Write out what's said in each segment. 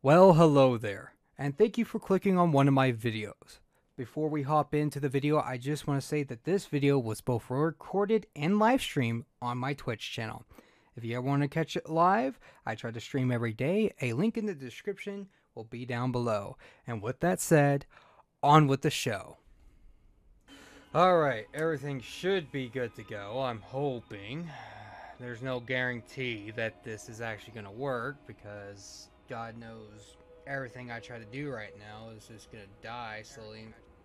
Well, hello there, and thank you for clicking on one of my videos. Before we hop into the video, I just want to say that this video was both recorded and live streamed on my Twitch channel. If you ever want to catch it live, I try to stream every day. A link in the description will be down below. And with that said, on with the show. Alright, everything should be good to go, I'm hoping. There's no guarantee that this is actually going to work because God knows everything I try to do right now is just going to die slowly.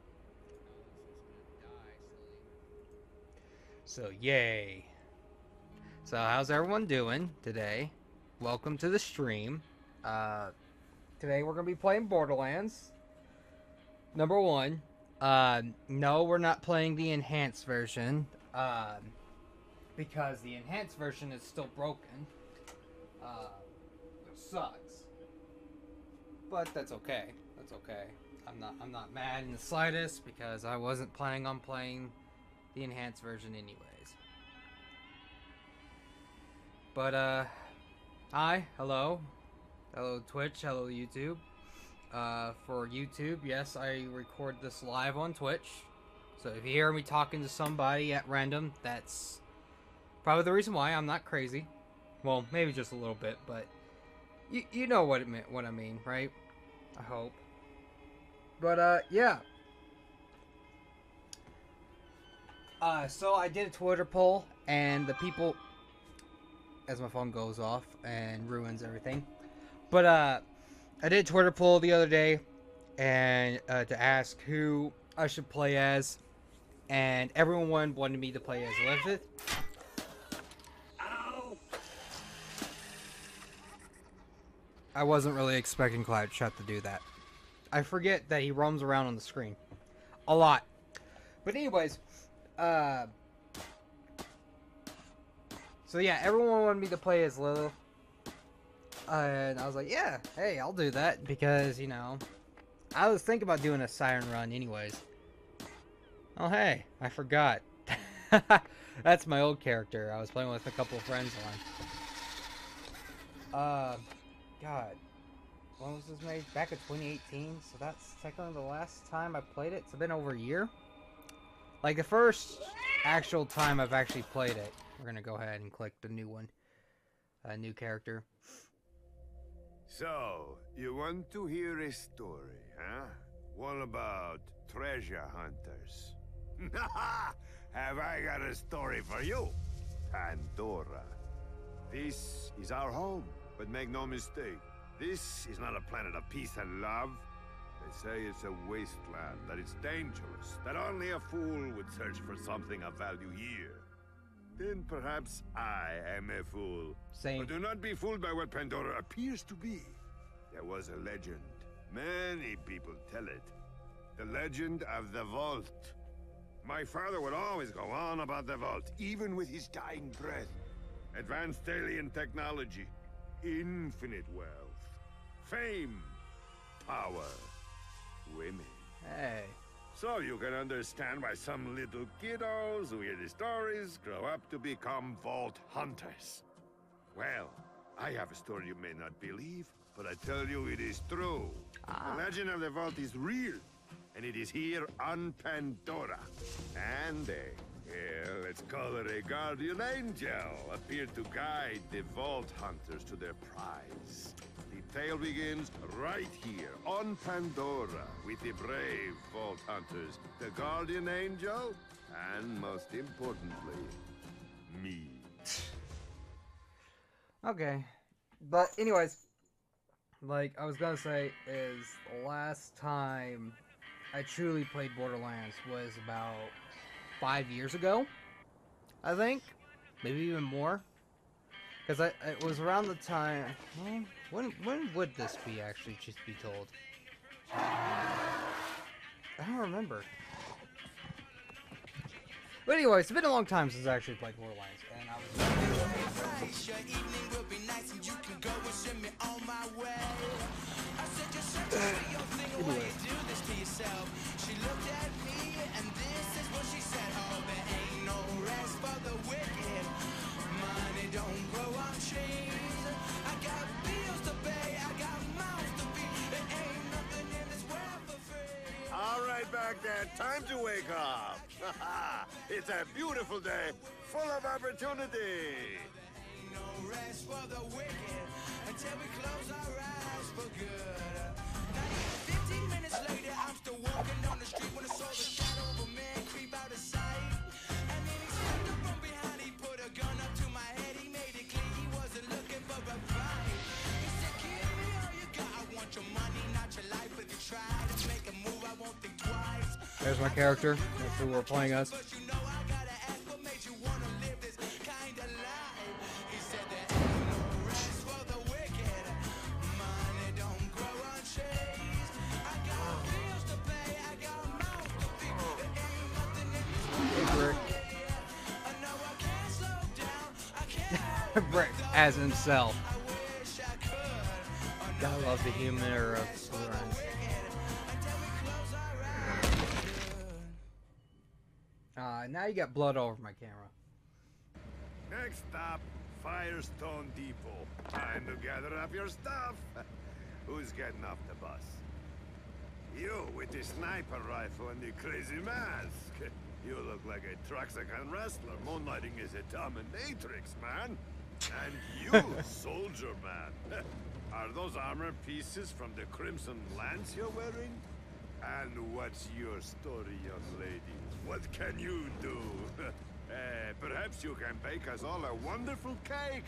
So, yay. So, how's everyone doing today? Welcome to the stream. Today we're going to be playing Borderlands. Number one. No, we're not playing the enhanced version. Because the enhanced version is still broken. Which sucks. But that's okay. That's okay. I'm not mad in the slightest because I wasn't planning on playing the enhanced version anyways. But hi, hello. Hello Twitch, hello YouTube. For YouTube, yes, I record this live on Twitch. So if you hear me talking to somebody at random, that's probably the reason why. I'm not crazy. Well, maybe just a little bit, but you know what I mean, right? I hope. But yeah. So I did a Twitter poll, and the people, as my phone goes off and ruins everything. But I did a Twitter poll the other day, and to ask who I should play as, and everyone wanted me to play as Elizabeth. I wasn't really expecting Cloud Shot to do that. I forget that he roams around on the screen a lot. But anyways, so yeah, everyone wanted me to play as Lilith. And I was like, yeah, hey, I'll do that because, you know, I was thinking about doing a Siren run anyways. Oh, hey, I forgot. That's my old character. I was playing with a couple of friends on. God, when was this made? Back in 2018, so that's technically the last time I played it. It's been over a year. Like, the first actual time I've actually played it. We're gonna go ahead and click the new one. New character. So, you want to hear a story, huh? One about treasure hunters. Have I got a story for you? Pandora. This is our home, but make no mistake, this is not a planet of peace and love. They say it's a wasteland, that it's dangerous, that only a fool would search for something of value here. Then perhaps I am a fool. Same. But do not be fooled by what Pandora appears to be. There was a legend. Many people tell it. The legend of the Vault. My father would always go on about the Vault, even with his dying breath. Advanced alien technology, infinite wealth, fame, power, women. Hey. So you can understand why some little kiddos who hear the stories grow up to become Vault Hunters. Well, I have a story you may not believe, but I tell you it is true. The legend of the Vault is real, and it is here on Pandora. And let's call her a guardian angel, appeared to guide the Vault Hunters to their prize. The tale begins right here on Pandora with the brave Vault Hunters, the guardian angel, and most importantly, me. Okay. But anyways, like I was gonna say is the last time I truly played Borderlands was about 5 years ago, I think, maybe even more, because it was around the time. Well, when would this be actually? Just be told. I don't remember. But anyways, it's been a long time since I actually played Borderlands, and I was. Anyway. Money don't grow on trees. I got bills to pay, I got mouths to back there. Time to wake up. It's a beautiful day, full of opportunity. No rest for the wicked until we close our eyes for good. Not even 15 minutes later, I'm still walking down the street when I saw the shadow of a man creep out of sight. And then he stepped up from behind, he put a gun up to my head, he made it clear he wasn't looking for a fight. He said, give me all you got, I want your money, not your life. If you try to make a move, I won't think twice. There's my character. That's who we're playing as. But you know I gotta ask what made you wanna live this kind of life. He said there ain't no rest for the wicked. Money don't grow on trees. I got bills to pay, I got mouths to feed. There ain't nothing in this world. I know I can't slow down. I can't Brick as himself. I wish I could. I love the humor of Borderlands. Until we close our eyes. Now you got blood all over my camera. Next stop, Firestone Depot. Time to gather up your stuff. Who's getting off the bus? You with the sniper rifle and the crazy mask. You look like a Traxican wrestler moonlighting as a dominatrix, man. And you, soldier man. Are those armor pieces from the Crimson Lance you're wearing? And what's your story, young lady? What can you do? Perhaps you can bake us all a wonderful cake.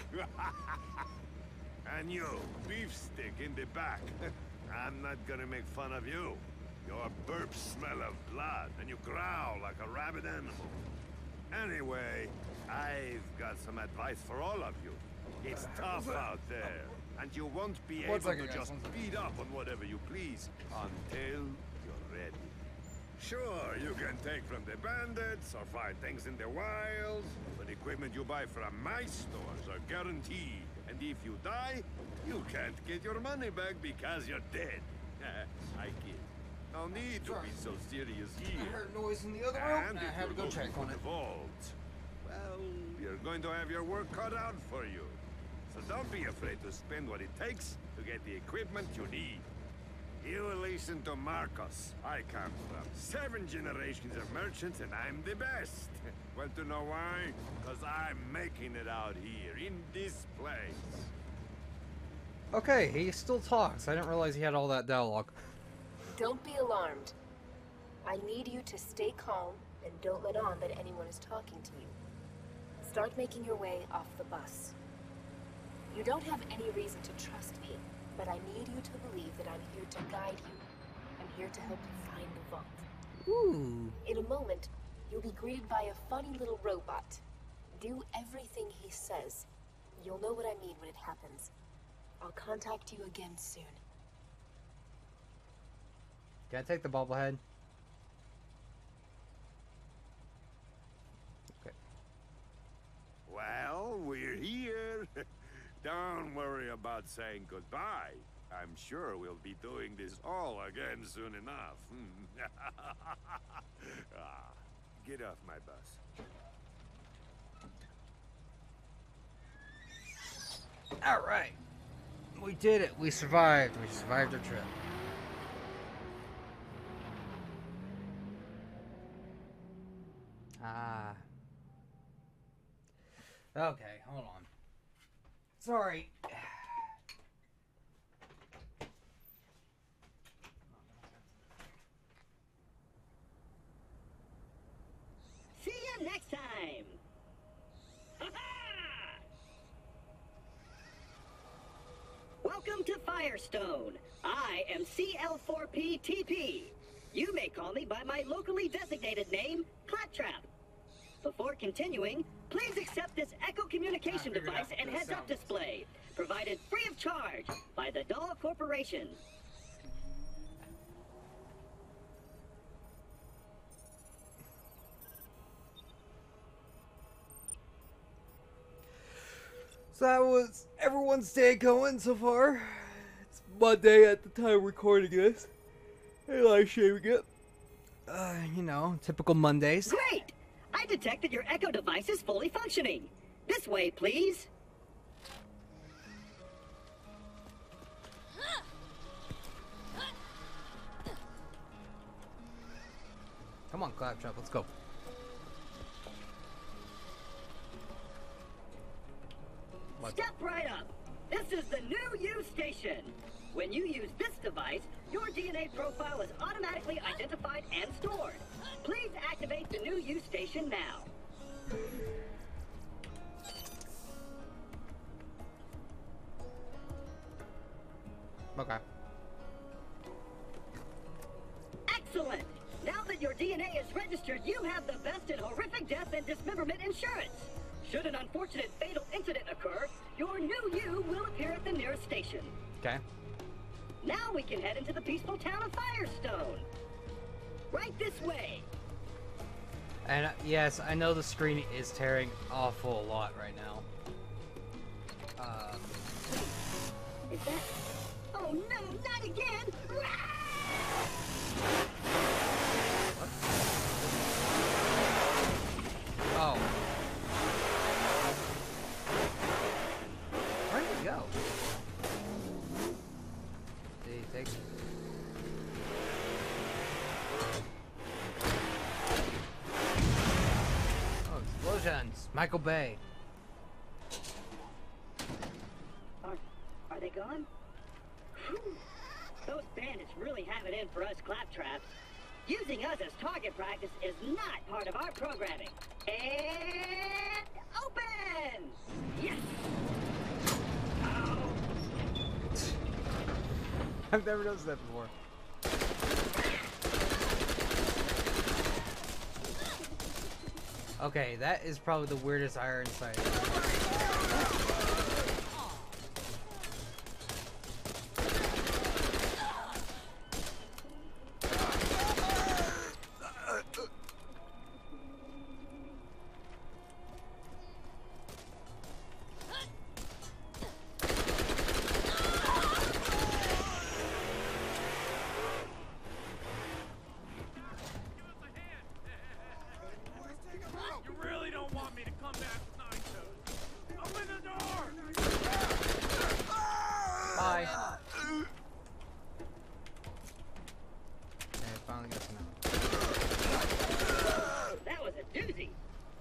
And you, beef stick in the back. I'm not gonna make fun of you. Your burps smell of blood, and you growl like a rabid animal. Anyway, I've got some advice for all of you. It's tough out there, and you won't be able to just beat up on whatever you please until you're ready. Sure, you can take from the bandits or find things in the wild, but equipment you buy from my stores are guaranteed. And if you die, you can't get your money back because you're dead. I kid. No need to be so serious here. I heard noise in the other room, And and I if had to you're go check looking on for it. the vault, well, you're going to have your work cut out for you. So don't be afraid to spend what it takes to get the equipment you need. You listen to Marcos. I come from 7 generations of merchants, and I'm the best. Want to know why? Because I'm making it out here, in this place. Okay, he still talks. I didn't realize he had all that dialogue. Don't be alarmed. I need you to stay calm and don't let on that anyone is talking to you. Start making your way off the bus. You don't have any reason to trust me, but I need you to believe that I'm here to guide you. I'm here to help you find the vault. Ooh. In a moment, you'll be greeted by a funny little robot. Do everything he says. You'll know what I mean when it happens. I'll contact you again soon. Can I take the bobblehead? Okay. Well, we're here. Don't worry about saying goodbye. I'm sure we'll be doing this all again soon enough. Get off my bus. All right. We did it. We survived. We survived our trip. Ah. Okay, hold on. Sorry. See you next time. Welcome to Firestone. I am CL4PTP. You may call me by my locally designated name, Claptrap. Before continuing, please accept this Echo communication device and heads-up display, provided free of charge by the Doll Corporation. So that was everyone's day going so far. It's Monday at the time recording this. I like shaving it. You know, typical Mondays. Great! I detect that your Echo device is fully functioning. This way, please. Come on, Claptrap, let's go. Step right up. This is the new U station. When you use this device, your DNA profile is automatically identified and stored. Please activate the new U station now. Okay. Excellent. Now that your DNA is registered, you have the best in horrific death and dismemberment insurance. Should an unfortunate fatal incident occur, your new you will appear at the nearest station. Okay. Now we can head into the peaceful town of Firestone. Right this way. And yes, I know the screen is tearing awful a lot right now. Is that... Oh no, not again! What? Oh. Where did he go? Did he take... Oh, explosions! Michael Bay. Are they gone? Whew. Those bandits really have it in for us claptraps. Using us as target practice is not part of our programming. And open! Yes! Oh. I've never noticed that before. Okay, that is probably the weirdest iron sight. Bye. Okay, finally got some out. That was a doozy.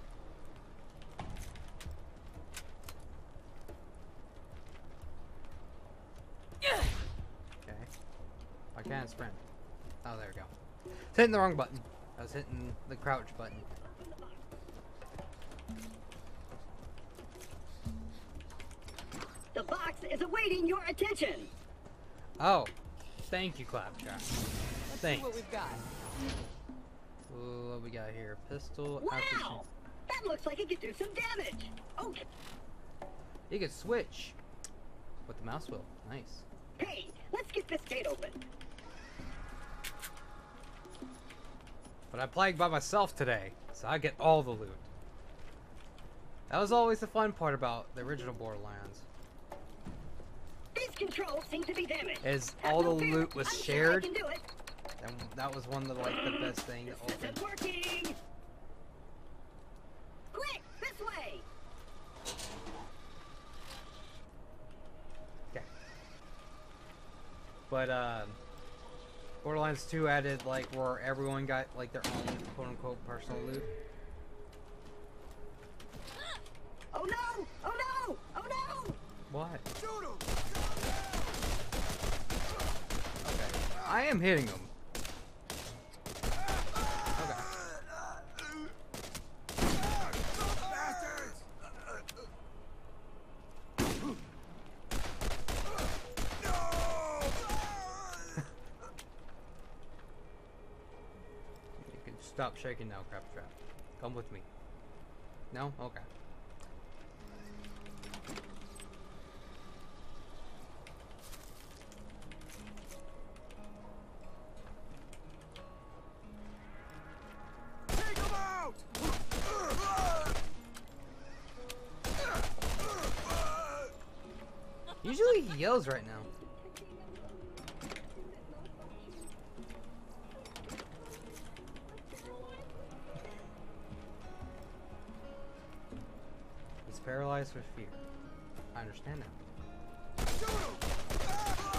Okay. I can't sprint. Oh, there we go. I was hitting the wrong button. I was hitting the crouch button. The box is awaiting your attention. Oh, thank you, Claptrap. Thanks. What we've got. Ooh, what we got here? Pistol. Wow! That looks like it could do some damage. Okay. You can switch with the mouse wheel. Nice. Hey, let's get this gate open. But I played by myself today, so I get all the loot. That was always the fun part about the original Borderlands. These controls seem to be damaged. Is Have all no the fear. loot was I'm sure I shared. can do it. And that was one of the, like, the best thing to This open. isn't working. Quick, this way. Okay. But Borderlands 2 added like where everyone got like their own quote unquote personal loot. Oh no! Oh no! Oh no! What? Okay. I am hitting them. Okay. You can stop shaking now, Claptrap. Come with me. No? Okay. Usually he yells right now. He's paralyzed with fear. I understand that.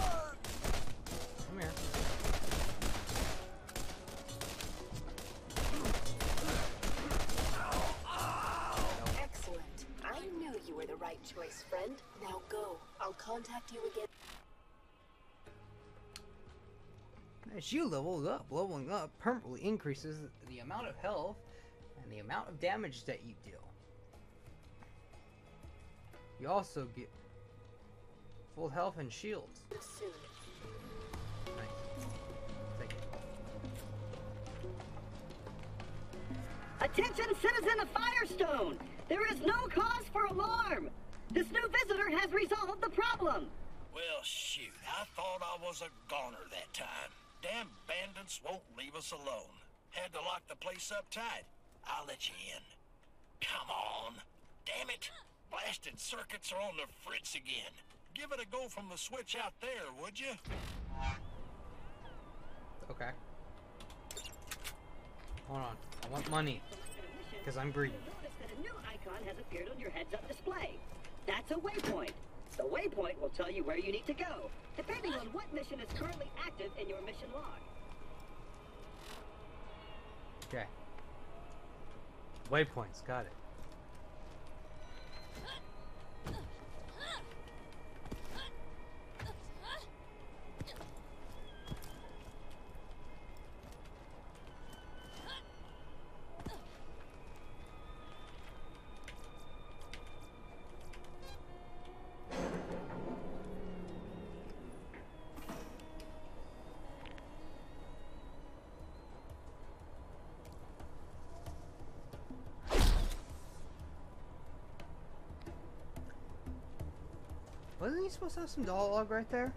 Come here. right choice, friend. Now go. I'll contact you again. As you level up, leveling up permanently increases the amount of health and the amount of damage that you deal. You also get full health and shields. Soon. Nice. Take it. Attention, citizen of Firestone! There is no cause for alarm! This new visitor has resolved the problem! Well, shoot, I thought I was a goner that time. Damn bandits won't leave us alone. Had to lock the place up tight. I'll let you in. Come on. Damn it. Blasted circuits are on the fritz again. Give it a go from the switch out there, would you? Okay. Hold on. I want money. Because I'm greedy. Notice that a new icon has appeared on your heads-up display. That's a waypoint. The waypoint will tell you where you need to go, depending on what mission is currently active in your mission log. Okay. Waypoints, got it. Wasn't he supposed to have some dialogue right there?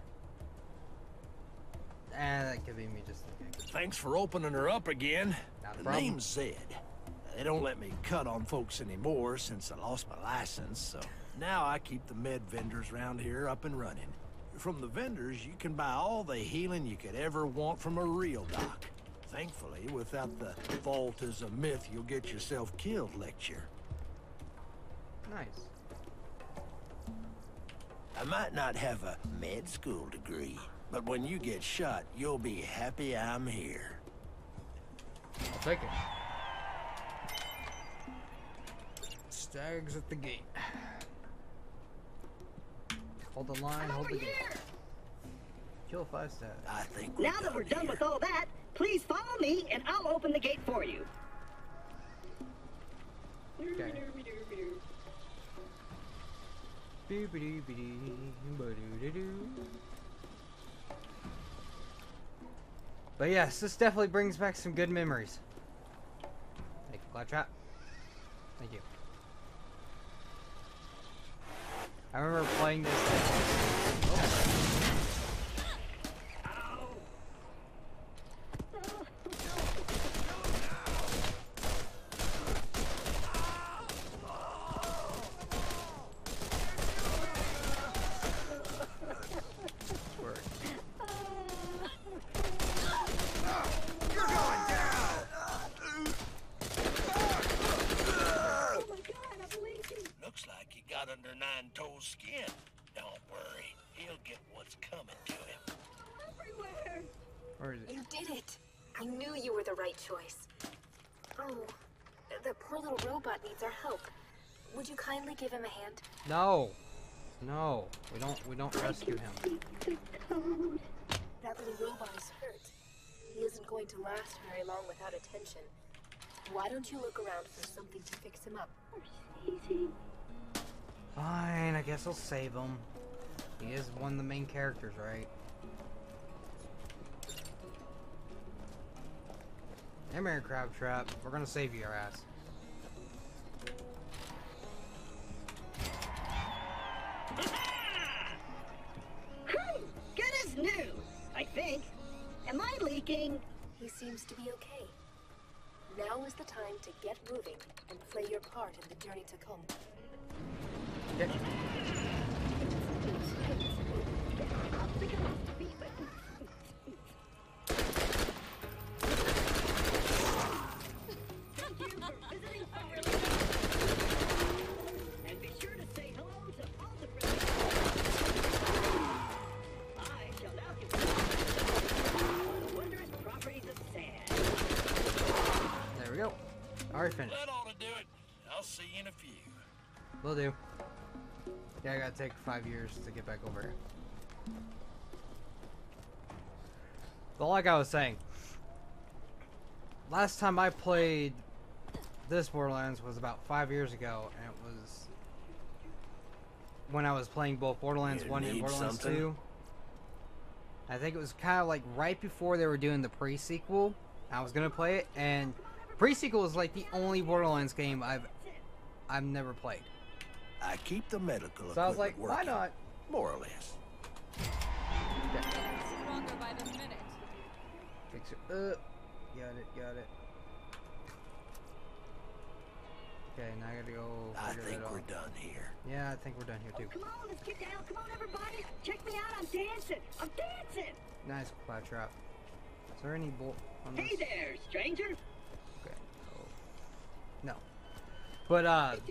That could be me just thinking. Thanks for opening her up again. Not a The problem. name's Zed. They don't let me cut on folks anymore since I lost my license, so now I keep the med vendors around here up and running. From the vendors, you can buy all the healing you could ever want from a real doc. Thankfully, without the vault is a myth you'll get yourself killed lecture. Nice. I might not have a med school degree, but when you get shot, you'll be happy I'm here. I'll take it. Stags at the gate. Hold the line, hold the gate. Kill 5 stags. I think Now that we're done with all that, please follow me and I'll open the gate for you. Okay. But yes, this definitely brings back some good memories. Thank you, Claptrap. Thank you. I remember playing this. Looks like he got under Nine Toes' skin. Don't worry, he'll get what's coming to him. Everywhere! Where is it? You did it! I knew you were the right choice. Oh, the poor little robot needs our help. Would you kindly give him a hand? No, no, we don't rescue him. That little robot is hurt. He isn't going to last very long without attention. Why don't you look around for something to fix him up? Fine, I guess I'll save him. He is one of the main characters, right? Hey, Mary Crabtrap, we're gonna save you, your ass. Good as new, I think. Am I leaking? He seems to be okay. Now is the time to get moving and play your part in the journey to come. Okay. Thank you for visiting our and be sure to say hello to all the friends. I shall now continue the wondrous properties of sand. There we go. Alright, finished. That ought to do it. I'll see you in a few. Will do. Yeah, I gotta take 5 years to get back over here. But like I was saying, last time I played this Borderlands was about 5 years ago, and it was when I was playing both Borderlands 1 and Borderlands 2. I think it was kind of like right before they were doing the pre-sequel. I was gonna play it, and pre-sequel is like the only Borderlands game I've never played. I keep the medical So I was like, equipment why working, not? more or less. Stronger by the minute. Fix it. Got it. Okay, now I gotta go I figure think it out. we're done here. Yeah, I think we're done here too. Come on, let's get down. Come on, everybody. Check me out. I'm dancing. I'm dancing. Nice Claptrap. Is there any bolt on this? Hey there, stranger. Okay. Oh. No. But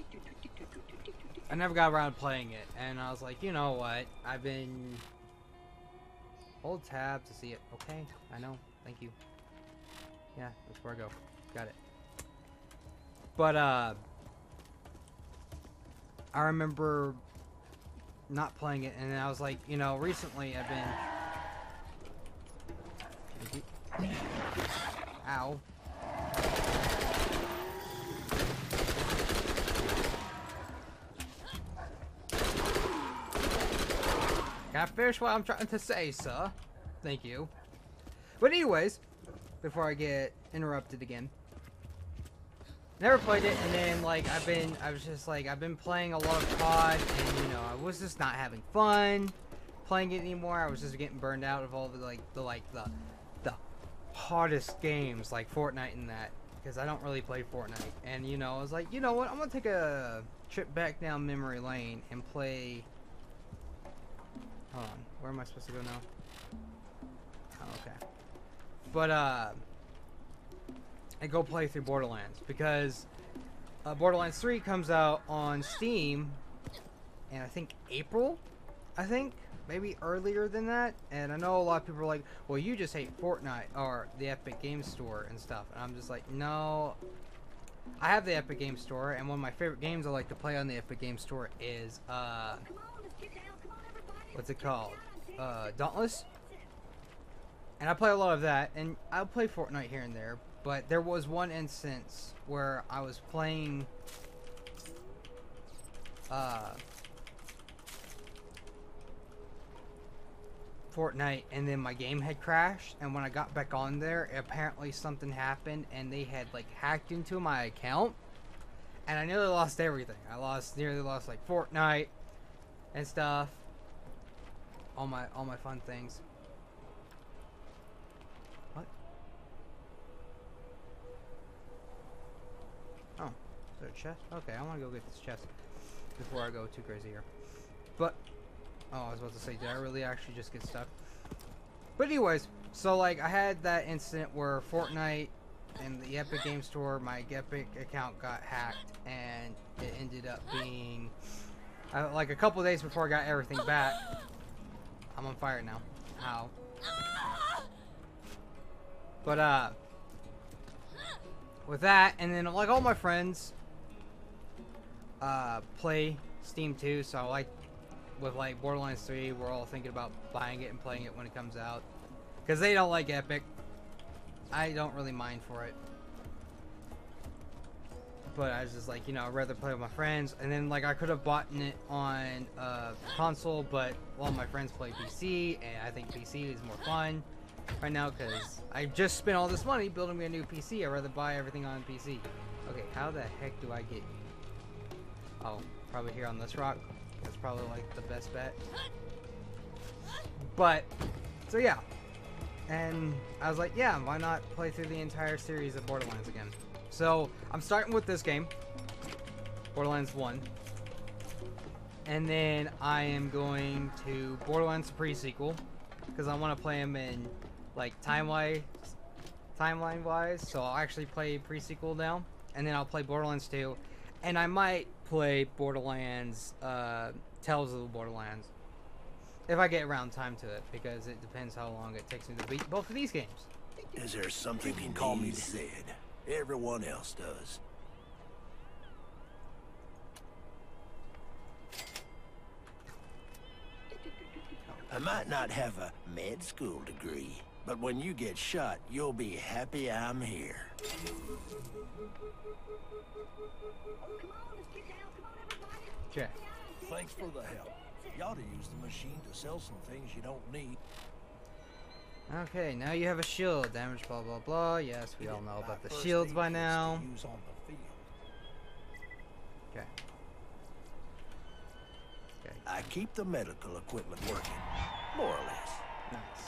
I never got around to playing it, and I was like, you know what? I've been hold tab to see it. Okay, I know. Thank you. Yeah, that's where I go. Got it. But I remember not playing it, and then I was like, you know, recently I've been. Ow. Can I finish what I'm trying to say, sir? Thank you. But anyways, before I get interrupted again. Never played it, and then like I've been playing a lot of COD, and you know, I was just not having fun playing it anymore. I was just getting burned out of all the hardest games like Fortnite and that, because I don't really play Fortnite. And you know, I was like, you know what, I'm gonna take a trip back down memory lane and play. Hold on, where am I supposed to go now? Oh, okay. But and go play through Borderlands, because Borderlands 3 comes out on Steam in I think April, maybe earlier than that. And I know a lot of people are like, well, you just hate Fortnite or the Epic Games Store and stuff, and I'm just like, no, I have the Epic Games Store, and one of my favorite games I like to play on the Epic Games Store is what's it called, Dauntless. And I play a lot of that, and I'll play Fortnite here and there. But there was one instance where I was playing Fortnite, and then my game had crashed, and when I got back on there, apparently something happened, and they had like hacked into my account, and I nearly lost everything. I nearly lost like Fortnite and stuff, all my fun things. Oh, is there a chest? Okay, I want to go get this chest before I go too crazy here. But, oh, I was about to say, did I really actually just get stuck? But anyways, so like I had that incident where Fortnite and the Epic Game Store, my Epic account got hacked, and it ended up being like a couple days before I got everything back. I'm on fire now. How? But with that, and then like all my friends play Steam too, so like with like Borderlands 3, we're all thinking about buying it and playing it when it comes out, because they don't like Epic. I don't really mind for it, but I was just like, you know, I'd rather play with my friends. And then like I could have bought it on console, but a lot of my friends play PC, and I think PC is more fun right now, because I just spent all this money building me a new PC. I'd rather buy everything on PC. Okay, how the heck do I get? Oh, probably here on this rock. That's probably like the best bet. But, so yeah. And I was like, yeah, why not play through the entire series of Borderlands again? So, I'm starting with this game, Borderlands 1. And then I am going to Borderlands pre-sequel, because I want to play them in like timeline wise. So I'll actually play pre-sequel now, and then I'll play Borderlands 2, and I might play Borderlands Tales of the Borderlands if I get around time to it, because it depends how long it takes me to beat both of these games. Is there something you can call me Zed? Everyone else does. I might not have a med school degree, but when you get shot, you'll be happy I'm here. Oh, come on, let's get down. Come on, everybody. Okay. Thanks for the help. You ought to use the machine to sell some things you don't need. Okay, now you have a shield. Damage, blah, blah, blah. Yes, we all know My about the first shields aid by kits to now. use on the field. Okay. Okay. I keep the medical equipment working, more or less. Nice.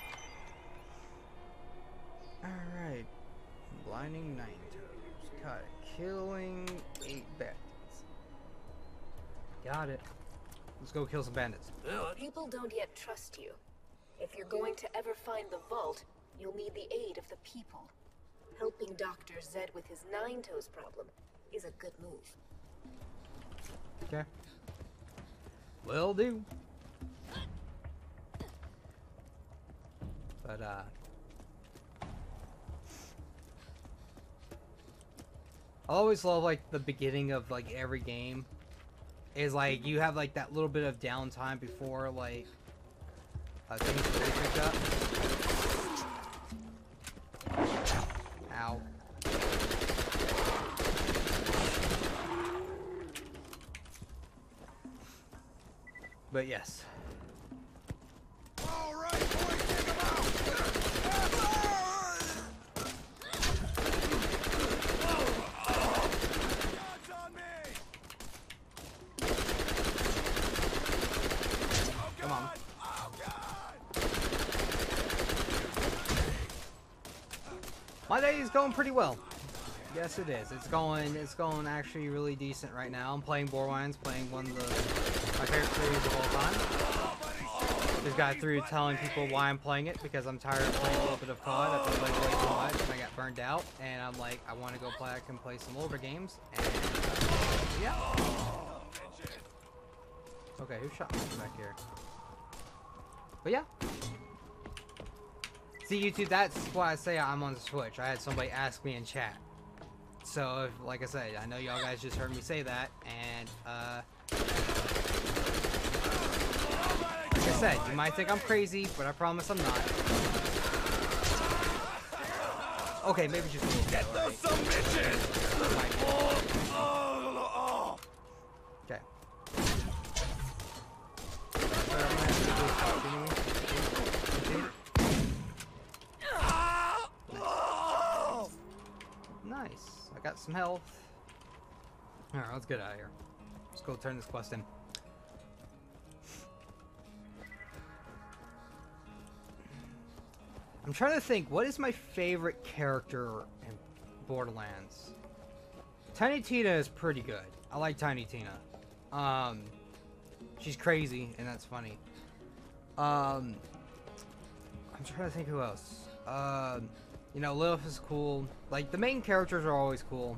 Alright. Blinding 9 toes. Got it. Killing 8 bandits. Got it. Let's go kill some bandits. People don't yet trust you. If you're going to ever find the vault, you'll need the aid of the people. Helping Dr. Zed with his 9 toes problem is a good move. Okay. Will do. But, I always love, like, the beginning of, like, every game. Is, like, you have, like, that little bit of downtime before, like, things really pick up. Ow. But yes. All right, boys, take 'em out! Guns on me! Oh, Come on. God! Oh, God! My day is going pretty well. Yes, it is. It's going actually really decent right now. I'm playing Borderlands, playing one of my favorite series of all time. Just got through telling people why I'm playing it because I'm tired of playing a little bit of COD. I've been playing way too much and I got burned out. And I'm like, I want to go back and play some older games. And yeah. Okay, who shot me back here? But yeah. See, YouTube, that's why I say I'm on the Switch. I had somebody ask me in chat. So, like I said, I know y'all guys just heard me say that, and, like I said, you might think I'm crazy, but I promise I'm not. Okay, maybe just a little bit. Get those some bitches! Okay. Nice. I got some health. Alright, let's get out of here. Let's go turn this quest in. I'm trying to think, what is my favorite character in Borderlands? Tiny Tina is pretty good. I like Tiny Tina. She's crazy, and that's funny. I'm trying to think who else. You know, Lilith is cool. Like, the main characters are always cool.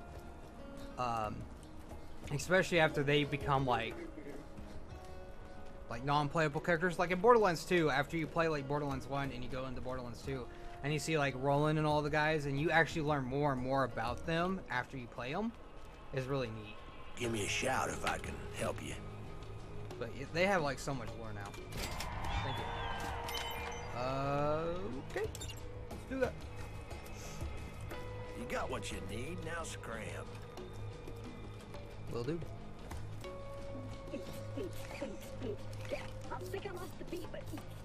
Especially after they become, like non-playable characters. Like in Borderlands 2, after you play, like, Borderlands 1 and you go into Borderlands 2, and you see, like, Roland and all the guys, and you actually learn more and more about them after you play them, is really neat. Give me a shout if I can help you. But they have, like, so much lore now. Thank you. Okay. Let's do that. You got what you need, now scram. Will do. Yeah, I'm sick I lost the beat, but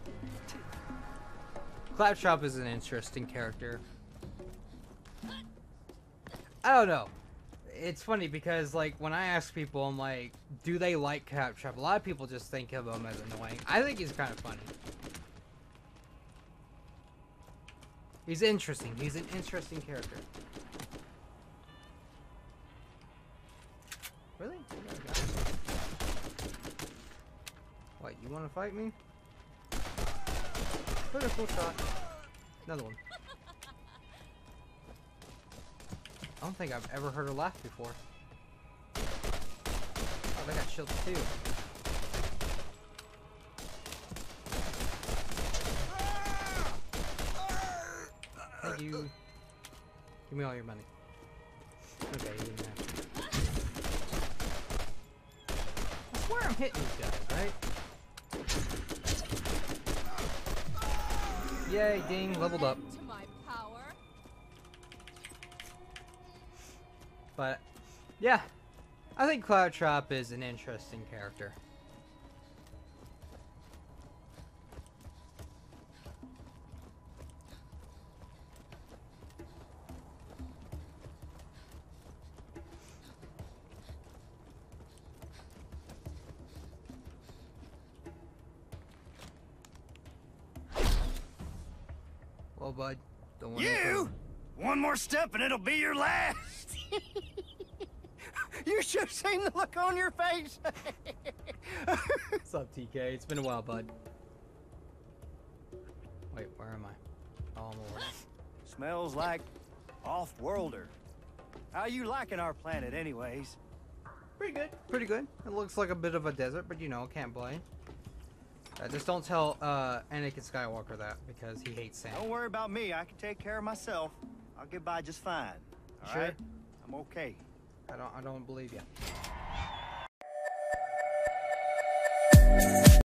Claptrap is an interesting character. I don't know. It's funny because, like, when I ask people, I'm like, do they like Claptrap? A lot of people just think of him as annoying. I think he's kind of funny. He's interesting. He's an interesting character. Really? What, you want to fight me? Put a full shot. Another one. I don't think I've ever heard her laugh before. Oh, they got shields too. Thank you. Give me all your money. Okay, you didn't have to. I swear I'm hitting these guys, right? Yay, ding, leveled up. To my power. But, yeah. I think Cloudtrap is an interesting character. Well, bud, don't want You? One more step and it'll be your last. You should have seen the look on your face. What's up, TK? It's been a while, bud. Wait, where am I? Oh, I'm over there. Smells like off-worlder. How you liking our planet anyways? Pretty good. Pretty good. It looks like a bit of a desert, but you know, can't blame. Just don't tell Anakin Skywalker that, because he hates sand. Don't worry about me. I can take care of myself. I'll get by just fine. All Sure. right? I'm okay. I don't believe you.